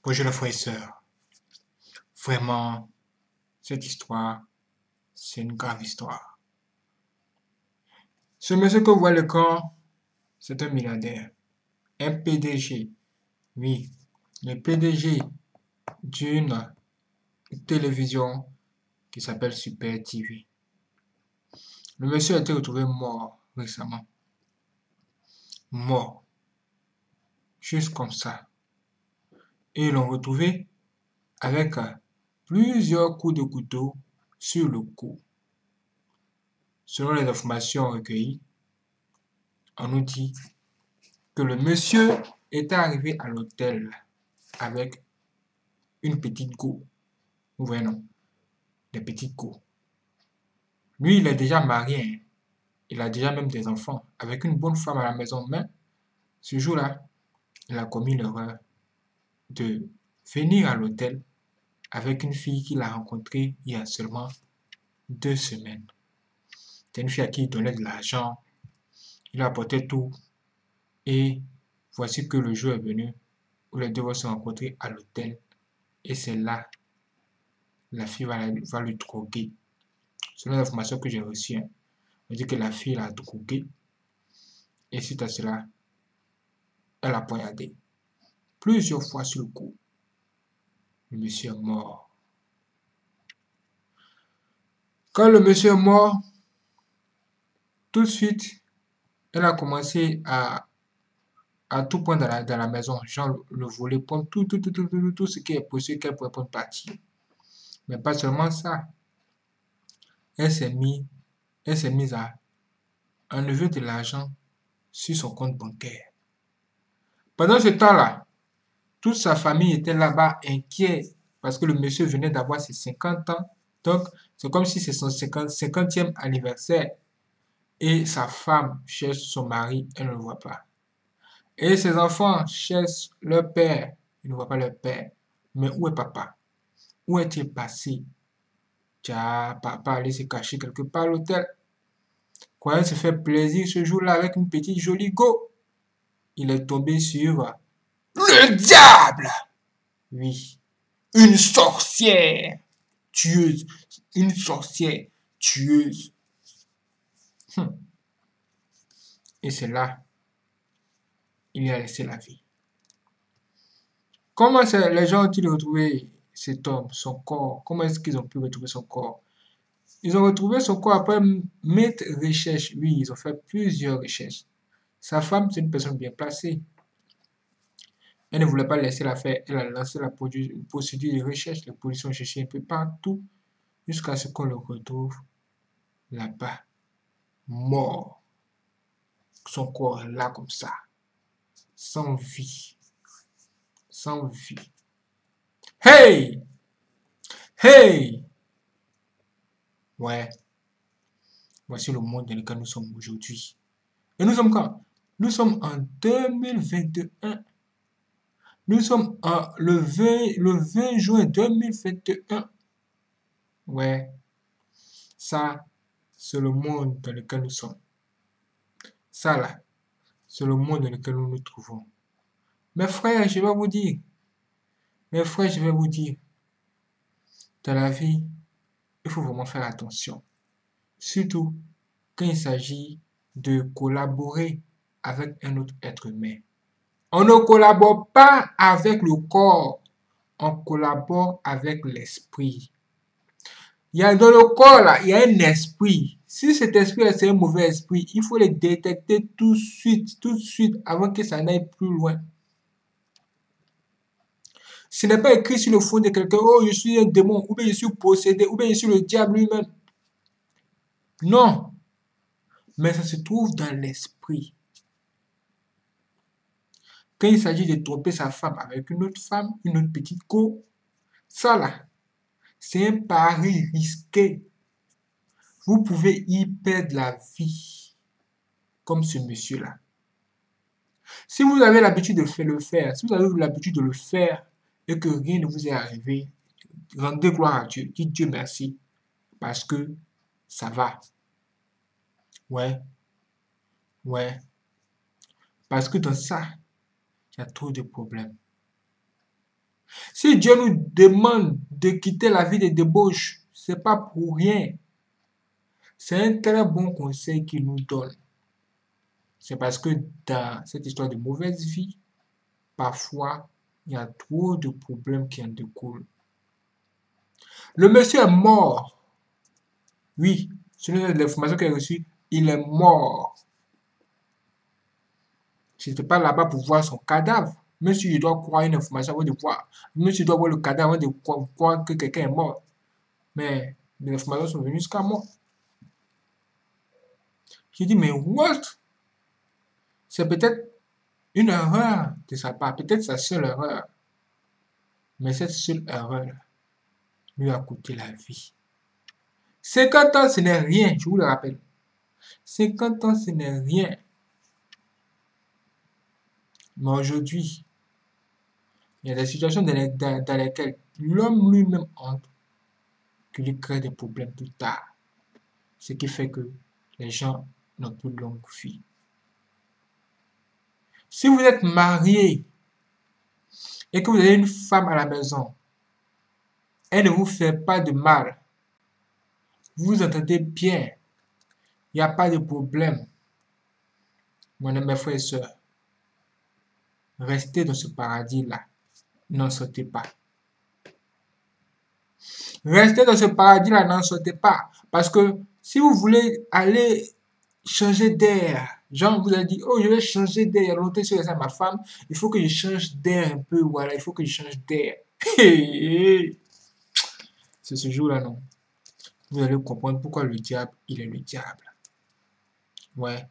Bonjour les frères et sœurs. Vraiment, cette histoire, c'est une grave histoire. Ce monsieur que vous voyez le camp, c'est un milliardaire, un PDG. Oui, le PDG d'une télévision qui s'appelle Super TV. Le monsieur a été retrouvé mort récemment. Mort. Juste comme ça. Et ils l'ont retrouvé avec plusieurs coups de couteau sur le cou. Selon les informations recueillies, on nous dit que le monsieur était arrivé à l'hôtel avec une petite go. Vous voyez, non? Des petites go. Lui, il est déjà marié, hein. Il a déjà même des enfants avec une bonne femme à la maison. Mais ce jour-là, il a commis l'erreur de venir à l'hôtel avec une fille qu'il a rencontrée il y a seulement 2 semaines. C'est une fille à qui il donnait de l'argent, il apportait tout. Et voici que le jour est venu où les deux vont se rencontrer à l'hôtel. Et c'est là, la fille va lui droguer. Selon l'information que j'ai reçue, hein, on dit que la fille l'a drogué. Et suite à cela, elle a poignardé plusieurs fois sur le cou. Le monsieur est mort. Quand le monsieur est mort, tout de suite, elle a commencé à tout prendre dans la maison. Genre le voler, prendre tout ce qui est possible qu'elle pourrait prendre partie. Mais pas seulement ça. Elle s'est mise à enlever de l'argent sur son compte bancaire. Pendant ce temps-là, toute sa famille était là-bas inquiet parce que le monsieur venait d'avoir ses 50 ans. Donc, c'est comme si c'est son 50e anniversaire. Et sa femme cherche son mari, elle ne le voit pas. Et ses enfants cherchent leur père, ils ne voient pas leur père. Mais où est papa? Où est-il passé? Tiens, papa allait se cacher quelque part à l'hôtel. Croyait se faire plaisir ce jour-là avec une petite jolie go. Il est tombé sur le diable! Oui, une sorcière tueuse. Une sorcière tueuse. Et c'est là, il y a laissé la vie. Comment les gens ont-ils retrouvé cet homme, son corps? Comment est-ce qu'ils ont pu retrouver son corps? Ils ont retrouvé son corps après maintes recherches. Oui, ils ont fait plusieurs recherches. Sa femme, c'est une personne bien placée. Elle ne voulait pas laisser l'affaire. Elle a lancé la procédure de recherche. Les policiers ont cherché un peu partout jusqu'à ce qu'on le retrouve là-bas, mort. Son corps est là comme ça, sans vie. Sans vie. Hey! Hey! Ouais, voici le monde dans lequel nous sommes aujourd'hui. Et nous sommes quand? Nous sommes en 2021. Nous sommes le 20 juin 2021. Ouais, ça, c'est le monde dans lequel nous sommes. Ça, là, c'est le monde dans lequel nous nous trouvons. Mes frères, je vais vous dire, mes frères, je vais vous dire, dans la vie, il faut vraiment faire attention. Surtout quand il s'agit de collaborer avec un autre être humain. On ne collabore pas avec le corps, on collabore avec l'esprit. Dans le corps, là, il y a un esprit. Si cet esprit, c'est un mauvais esprit, il faut le détecter tout de suite, avant que ça n'aille plus loin. Ce n'est pas écrit sur le front de quelqu'un, oh, je suis un démon, ou bien je suis possédé, ou bien je suis le diable lui-même. Non, mais ça se trouve dans l'esprit. Quand il s'agit de tromper sa femme avec une autre femme, une autre petite go, ça là, c'est un pari risqué. Vous pouvez y perdre la vie, comme ce monsieur-là. Si vous avez l'habitude de le faire, si vous avez l'habitude de le faire et que rien ne vous est arrivé, rendez gloire à Dieu, dites Dieu merci, parce que ça va. Ouais, ouais. Parce que dans ça, il y a trop de problèmes. Si Dieu nous demande de quitter la vie de débauche, c'est pas pour rien. C'est un très bon conseil qu'il nous donne. C'est parce que dans cette histoire de mauvaise vie, parfois, il y a trop de problèmes qui en découlent. Le monsieur est mort. Oui, selon l'information qu'il a reçue, il est mort. Je n'étais pas là-bas pour voir son cadavre. Même si je dois croire une information avant de voir. Même si je dois voir le cadavre avant de croire que quelqu'un est mort. Mais les informations sont venues jusqu'à moi. J'ai dit, mais what? C'est peut-être une erreur de sa part. Peut-être sa seule erreur. Mais cette seule erreur lui a coûté la vie. 50 ans, ce n'est rien, je vous le rappelle. 50 ans, ce n'est rien. Mais aujourd'hui, il y a des situations dans lesquelles l'homme lui-même entre, qui lui crée des problèmes plus tard. Ce qui fait que les gens n'ont plus de longue vie. Si vous êtes marié et que vous avez une femme à la maison, elle ne vous fait pas de mal, vous vous entendez bien, il n'y a pas de problème. Mon ami, mes frères et sœurs, restez dans ce paradis-là. N'en sautez pas. Restez dans ce paradis-là, n'en sautez pas. Parce que si vous voulez aller changer d'air, genre vous avez dit, oh je vais changer d'air, il y a longtemps que je suis avec ma femme, il faut que je change d'air un peu, voilà, il faut que je change d'air. C'est ce jour-là, non. Vous allez comprendre pourquoi le diable, il est le diable. Ouais.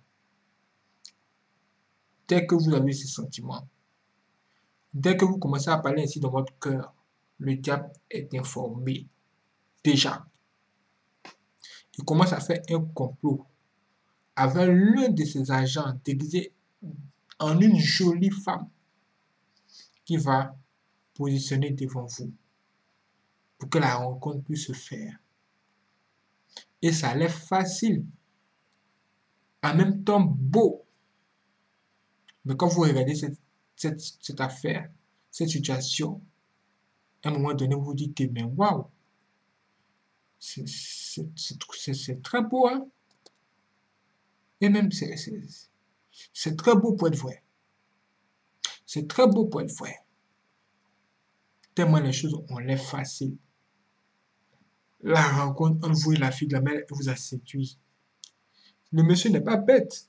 Dès que vous avez ces sentiments, dès que vous commencez à parler ainsi dans votre cœur, le diable est informé. Déjà. Il commence à faire un complot avec l'un de ses agents déguisé en une jolie femme qui va positionner devant vous pour que la rencontre puisse se faire. Et ça a l'air facile, en même temps beau. Mais quand vous regardez cette affaire, cette situation, à un moment donné, vous vous dites que, mais waouh, c'est très beau, hein? Et même, c'est très beau pour être vrai. C'est très beau pour être vrai. Tellement les choses ont l'air faciles. La rencontre entre vous et la fille de la mère vous a séduit. Le monsieur n'est pas bête.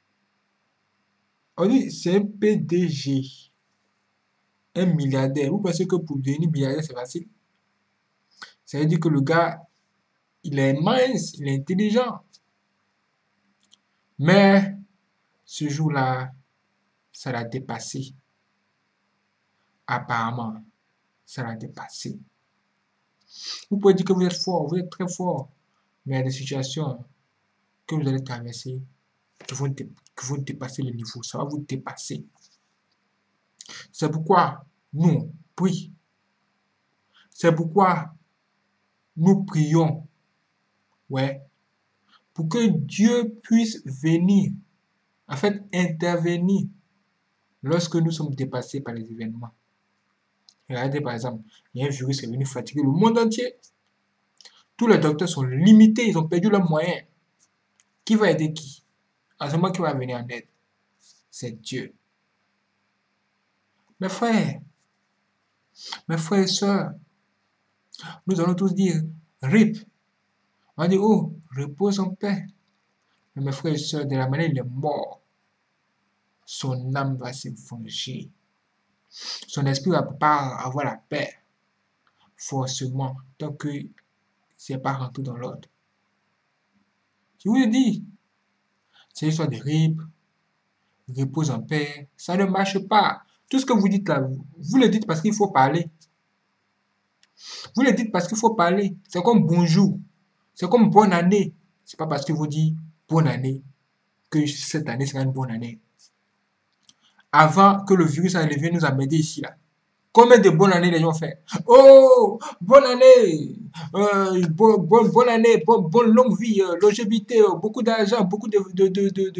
On dit, c'est un PDG, un milliardaire. Vous pensez que pour devenir milliardaire, c'est facile? Ça veut dire que le gars, il est mince, il est intelligent. Mais ce jour-là, ça l'a dépassé. Apparemment, ça l'a dépassé. Vous pouvez dire que vous êtes fort, vous êtes très fort. Mais il y a des situations que vous allez traverser qui vont dépasser le niveau. Ça va vous dépasser. C'est pourquoi nous, prions. C'est pourquoi nous prions. Ouais. Pour que Dieu puisse venir, en fait, intervenir lorsque nous sommes dépassés par les événements. Regardez par exemple, il y a un virus qui est venu fatiguer le monde entier. Tous les docteurs sont limités, ils ont perdu leurs moyens. Qui va aider qui? En ce moment, qui va venir en aide? C'est Dieu. Mes frères et sœurs, nous allons tous dire RIP. On dit, oh, repose en paix. Mais mes frères et sœurs, de la manière il est mort, son âme va se venger. Son esprit va pas avoir la paix, forcément, tant que c'est pas rentré dans l'ordre. Je vous le dis, c'est l'histoire de RIP, repose en paix, ça ne marche pas. Tout ce que vous dites là, vous le dites parce qu'il faut parler. Vous le dites parce qu'il faut parler. C'est comme bonjour. C'est comme bonne année. C'est pas parce que vous dites bonne année que cette année sera une bonne année. Avant que le virus arrive, nous amener ici là. Combien de bonnes années les gens ont fait? Oh, bonne année, bonne année, bonne longue vie, longévité, beaucoup d'argent, beaucoup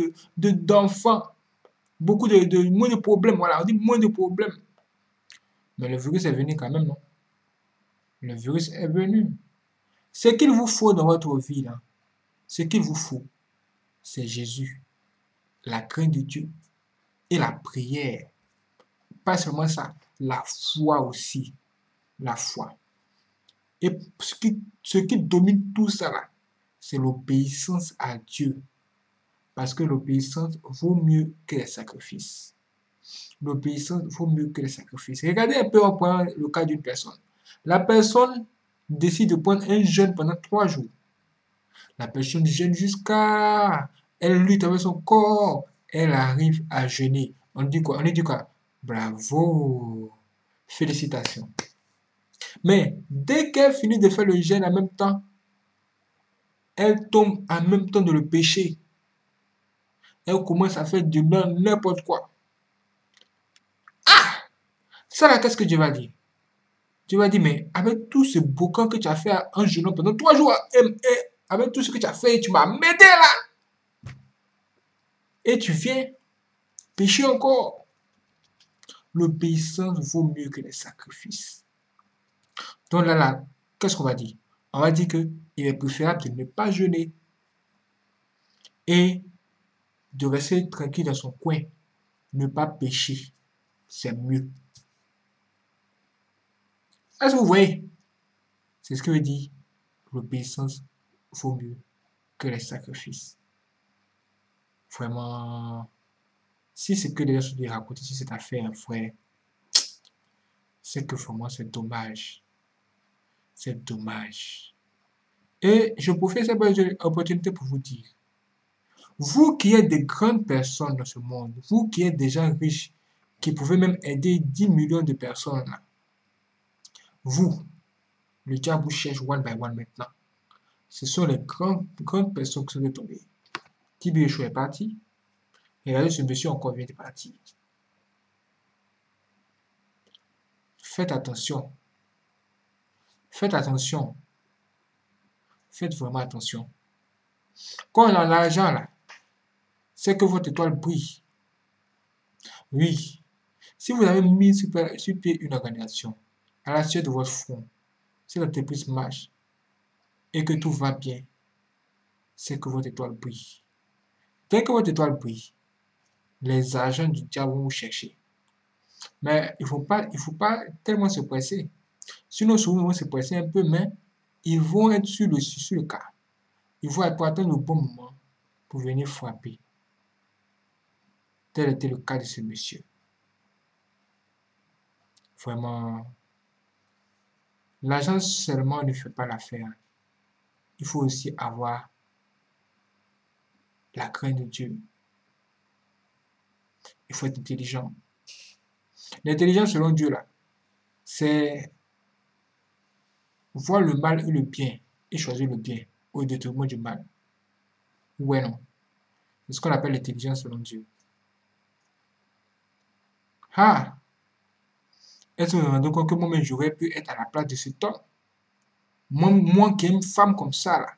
d'enfants, beaucoup moins de problèmes. Voilà, on dit moins de problèmes. Mais le virus est venu quand même, non? Le virus est venu. Ce qu'il vous faut dans votre vie, là, ce qu'il vous faut, c'est Jésus, la crainte de Dieu et la prière. Pas seulement ça, la foi aussi. La foi. Et ce qui domine tout ça, là, c'est l'obéissance à Dieu. Parce que l'obéissance vaut mieux que les sacrifices. L'obéissance vaut mieux que les sacrifices. Regardez un peu, on prend le cas d'une personne. La personne décide de prendre un jeûne pendant 3 jours. La personne jeûne jusqu'à... Elle lutte avec son corps. Elle arrive à jeûner. On dit quoi? On lui dit quoi? Bravo! Félicitations. Mais dès qu'elle finit de faire le jeûne en même temps, elle tombe en même temps dans le péché. Elle commence à faire du n'importe quoi. Ça là, qu'est-ce que Dieu va dire? Dieu va dire, mais avec tout ce boucan que tu as fait en jeûnant pendant 3 jours, avec tout ce que tu as fait, tu m'as m'aidé là. Et tu viens pécher encore. L'obéissance vaut mieux que les sacrifices. Donc là, qu'est-ce qu'on va dire? On va dire qu'il est préférable de ne pas jeûner et de rester tranquille dans son coin, ne pas pécher. C'est mieux. Est-ce que vous voyez? C'est ce que veut dire l'obéissance vaut mieux que les sacrifices. Vraiment, si c'est que des gens de raconter sur cette affaire, frère, c'est que vraiment c'est dommage. C'est dommage. Et je profite de cette opportunité pour vous dire, vous qui êtes des grandes personnes dans ce monde, vous qui êtes des gens riches, qui pouvez même aider 10 millions de personnes, là, vous, le diable vous cherche one by one maintenant. Ce sont les grandes personnes qui sont tombées. Tibi Echou est parti. Regardez ce monsieur encore vient de partir. Faites attention. Faites attention. Faites vraiment attention. Quand on a l'argent là, c'est que votre étoile brille. Oui. Si vous avez mis sur pied une organisation, à la suite de votre front, si l'entreprise marche et que tout va bien, c'est que votre étoile brille. Dès que votre étoile brille, les agents du diable vont vous chercher. Mais il faut pas tellement se presser. Sinon, souvent, ils vont se presser un peu, mais ils vont être sur le cas. Il faut attendre le bon moment pour venir frapper. Tel était le cas de ce monsieur. Vraiment, l'argent seulement ne fait pas l'affaire. Il faut aussi avoir la crainte de Dieu. Il faut être intelligent. L'intelligence selon Dieu, là, c'est voir le mal et le bien et choisir le bien au détriment du mal. Ouais, non. C'est ce qu'on appelle l'intelligence selon Dieu. Ah! Est-ce que vous vous rendez compte que moi-même j'aurais pu être à la place de cet homme? Moi qui ai une femme comme ça, là.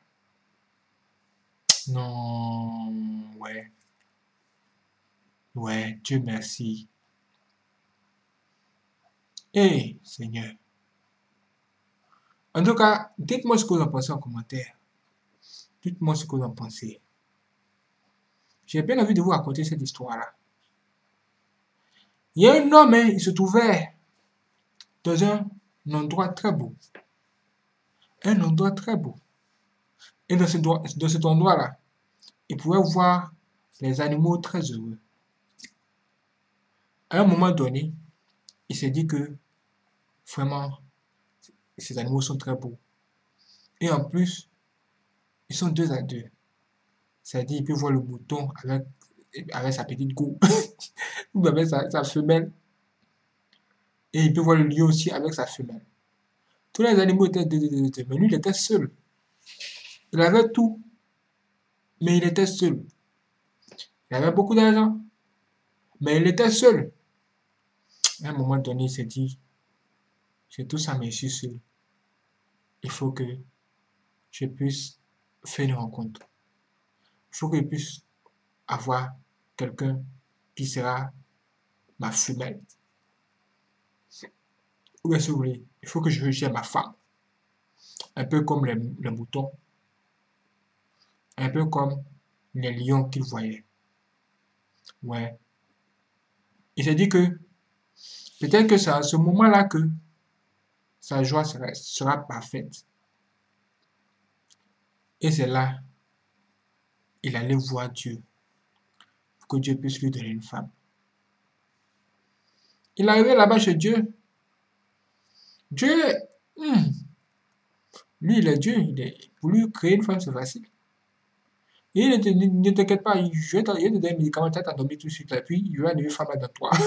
Non, ouais. Ouais, Dieu merci. Eh, Seigneur. En tout cas, dites-moi ce que vous en pensez en commentaire. Dites-moi ce que vous en pensez. J'ai bien envie de vous raconter cette histoire-là. Il y a un homme, hein, il se trouvait dans un endroit très beau. Un endroit très beau. Et dans cet endroit-là, il pouvait voir les animaux très heureux. À un moment donné, il s'est dit que vraiment, ces animaux sont très beaux. Et en plus, ils sont deux à deux. C'est-à-dire, il peut voir le mouton avec sa petite go, ou avec sa femelle. Et il peut voir le lion aussi avec sa femelle. Tous les animaux étaient deux, mais lui, il était seul. Il avait tout, mais il était seul. Il avait beaucoup d'argent, mais il était seul. À un moment donné, il s'est dit, j'ai tout ça, mais je suis seul. Il faut que je puisse faire une rencontre. Il faut que je puisse avoir quelqu'un qui sera ma femelle. Ou bien si vous voulez, il faut que je gère ma femme. Un peu comme les moutons, un peu comme les lions qu'il voyait. Ouais. Il s'est dit que peut-être que c'est à ce moment-là que sa joie sera parfaite. Et c'est là, il allait voir Dieu, pour que Dieu puisse lui donner une femme. Il est arrivé là-bas chez Dieu. Dieu, hmm, lui, il est Dieu. Pour lui, créer une femme, c'est facile. Et il ne t'inquiète pas, je vais te donner un médicament, tu vas t'endormir tout de suite, et puis il va donner une femme dans toi.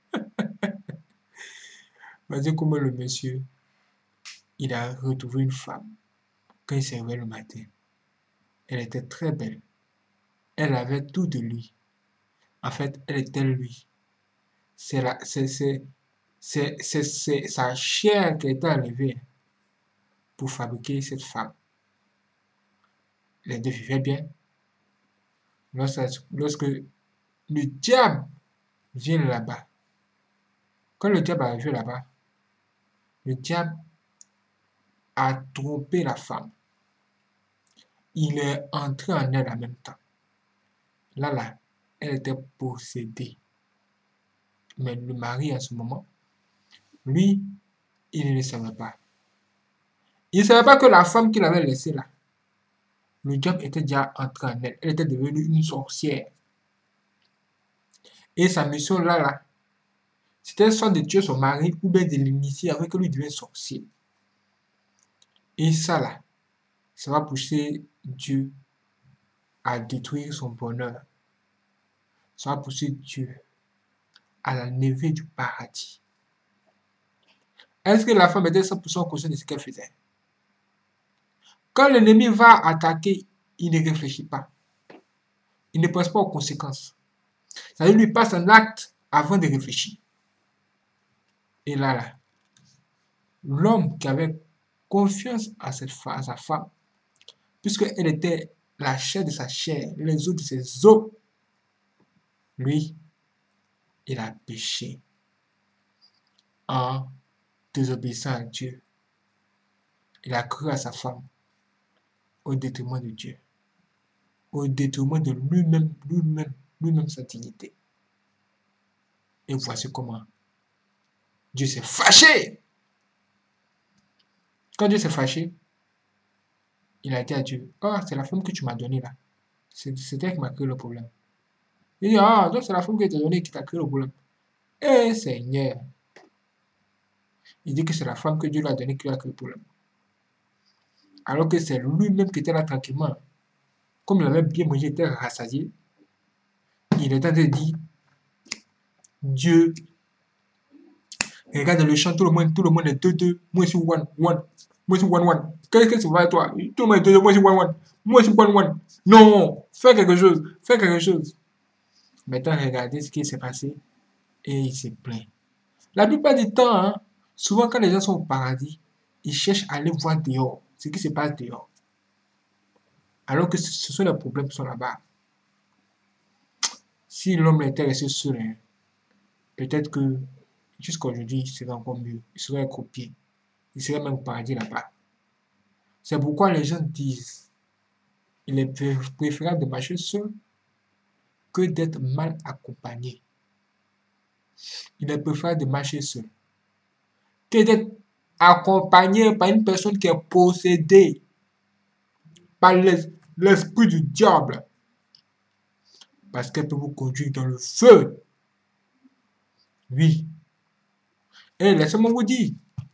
Vas-y, comment le monsieur, il a retrouvé une femme quand il s'est réveillé le matin. Elle était très belle. Elle avait tout de lui. En fait, elle était lui. C'est sa chair qui a été enlevée pour fabriquer cette femme. Les deux vivaient bien. Lorsque le diable vient là-bas, quand le diable est arrivé là-bas, le diable a trompé la femme. Il est entré en elle en même temps. Là, elle était possédée. Mais le mari, à ce moment, lui, il ne le savait pas. Il ne savait pas que la femme qu'il avait laissée là, le diable était déjà entré en elle. Elle était devenue une sorcière. Et sa mission là, c'était soit de tuer son mari ou bien de l'initier avec que lui devient sorcier. Et ça va pousser Dieu à détruire son bonheur. Ça va pousser Dieu à l'enlever du paradis. Est-ce que la femme était 100% consciente de ce qu'elle faisait? Quand l'ennemi va attaquer, il ne réfléchit pas. Il ne pense pas aux conséquences. Ça lui passe un acte avant de réfléchir. Et là, l'homme qui avait confiance à sa femme, puisqu'elle était la chair de sa chair, les os de ses os, lui, il a péché en désobéissant à Dieu. Il a cru à sa femme au détriment de Dieu, au détriment de lui-même sa dignité. Et voici comment Dieu s'est fâché. Quand Dieu s'est fâché, il a dit à Dieu, oh, c'est la femme que tu m'as donnée là. C'est elle qui m'a créé le problème. Il dit, ah, donc c'est la femme que tu t'a donnée qui t'a créé le problème. Eh Seigneur, il dit que c'est la femme que Dieu lui a donnée qui lui a créé le problème. Alors que c'est lui-même qui était là tranquillement. Comme il avait bien mangé, il était rassasié. Il est en train de dire, Dieu, regarde dans le champ, tout le monde est deux. Moi, je suis one. Moi, je suis one. Qu'est-ce que tu vas toi? Tout le monde est deux. Moi, je suis one. Moi, je suis one. Non, fais quelque chose. Maintenant, regardez ce qui s'est passé et il s'est plaint. La plupart du temps, hein, souvent quand les gens sont au paradis, ils cherchent à aller voir dehors, ce qui se passe dehors. Alors que ce sont les problèmes qui sont là-bas. Si l'homme était resté seul, hein, peut-être que jusqu'à aujourd'hui, il serait encore mieux. Il serait copié. Il serait même au paradis là-bas. C'est pourquoi les gens disent il est préférable de marcher seul que d'être mal accompagné. Il est préférable de marcher seul que d'être accompagné par une personne qui est possédée par l'esprit du diable. Parce qu'elle peut vous conduire dans le feu. Oui. Et laissez-moi vous dire,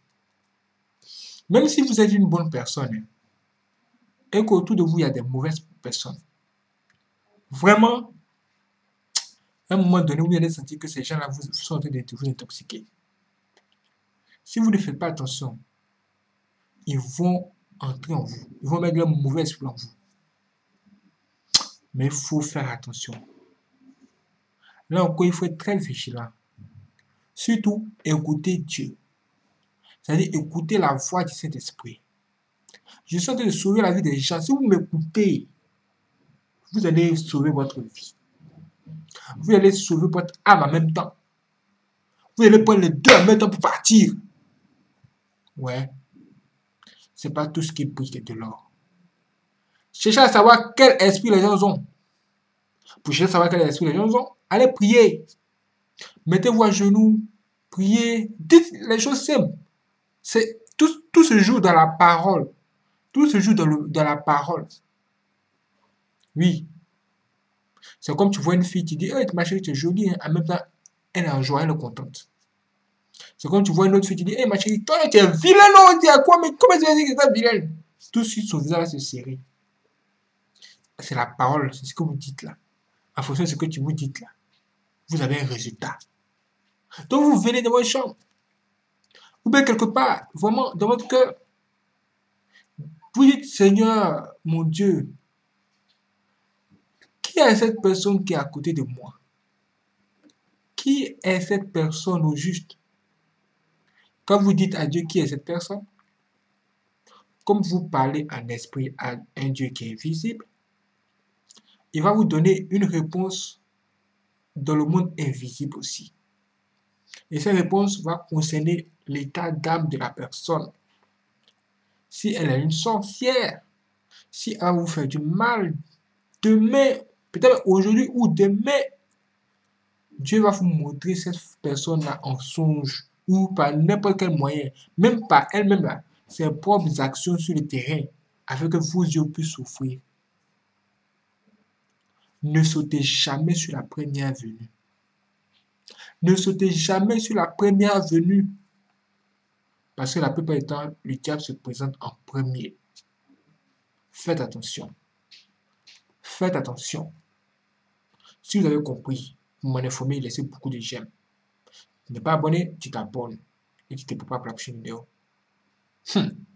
même si vous êtes une bonne personne, et qu'autour de vous, il y a des mauvaises personnes, vraiment, à un moment donné, vous allez sentir que ces gens-là vous sont en train de vous intoxiquer. Si vous ne faites pas attention, ils vont entrer en vous. Ils vont mettre leur mauvais esprit en vous. Mais il faut faire attention. Là encore, il faut être très vigilant. Surtout, écouter Dieu. C'est-à-dire écouter la voix du Saint-Esprit. Je suis en train de sauver la vie des gens. Si vous m'écoutez, vous allez sauver votre vie. Vous allez sauver votre âme en même temps. Vous allez prendre les deux en même temps pour partir. Ouais, c'est pas tout ce qui brille qui est de l'or. Cherchez à savoir quel esprit les gens ont. Pour chercher à savoir quel esprit les gens ont, allez prier. Mettez-vous à genoux, priez, dites les choses simples. Tout se joue dans la parole. Tout se joue dans la parole. Oui. C'est comme tu vois une fille qui dit, hey, ma chérie, tu es jolie, hein. En même temps, elle est en joie, elle est contente. C'est comme tu vois une autre fille qui dit, hey, ma chérie, toi, tu es vilaine, non, on dit à quoi, mais comment tu vas dire que tu es vilaine? Tout de suite, son visage va se serrer. C'est la parole, c'est ce que vous dites là. En fonction de ce que tu vous dites là, vous avez un résultat. Donc, vous venez dans votre chambre, ou bien quelque part, vraiment, dans votre cœur, vous dites, Seigneur, mon Dieu, qui est cette personne qui est à côté de moi? Qui est cette personne au juste? Quand vous dites à Dieu qui est cette personne, comme vous parlez en esprit à un Dieu qui est visible, il va vous donner une réponse dans le monde invisible aussi. Et cette réponse va concerner l'état d'âme de la personne. Si elle est une sorcière, si elle va vous faire du mal, demain, peut-être aujourd'hui ou demain, Dieu va vous montrer cette personne-là en songe ou par n'importe quel moyen, même par elle-même, là, ses propres actions sur le terrain, afin que vos yeux puissent souffrir. Ne sautez jamais sur la première venue. Ne sautez jamais sur la première venue. Parce que la plupart du temps, le diable se présente en premier. Faites attention. Faites attention. Si vous avez compris, vous m'en informez, laissez beaucoup de j'aime. Tu n'es pas abonné, tu t'abonnes. Et tu te prépares pour la prochaine vidéo.